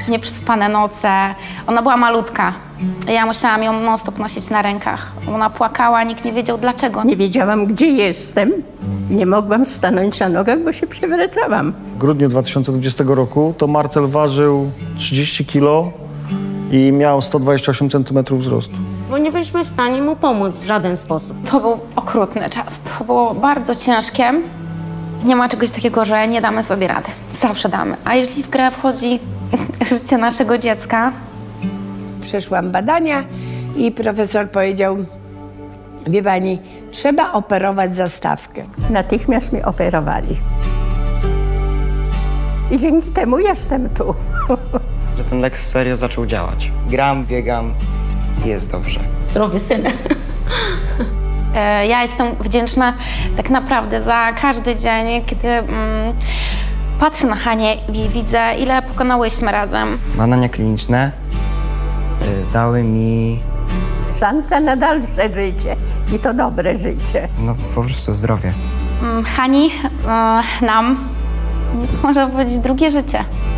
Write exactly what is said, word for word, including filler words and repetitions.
nieprzespane noce. Ona była malutka. Ja musiałam ją non-stop nosić na rękach. Ona płakała, nikt nie wiedział dlaczego. Nie wiedziałam, gdzie jestem. Nie mogłam stanąć na nogach, bo się przewracałam. W grudniu dwa tysiące dwudziestego roku to Marcel ważył trzydzieści kilo i miał sto dwadzieścia osiem centymetrów wzrostu. Bo nie byliśmy w stanie mu pomóc w żaden sposób. To był okrutny czas. To było bardzo ciężkie. Nie ma czegoś takiego, że nie damy sobie rady. Zawsze damy. A jeśli w grę wchodzi życie naszego dziecka... Przeszłam badania i profesor powiedział, wie pani, trzeba operować zastawkę. Natychmiast mnie operowali. I dzięki temu jestem tu. Że ten lek serio zaczął działać. Gram, biegam i jest dobrze. Zdrowy syn. Ja jestem wdzięczna tak naprawdę za każdy dzień, kiedy mm, patrzę na Hanię i widzę, ile pokonałyśmy razem. Badania kliniczne y, dały mi... Szansa na dalsze życie i to dobre życie. no po prostu zdrowie. Hani, y, nam, można powiedzieć, drugie życie.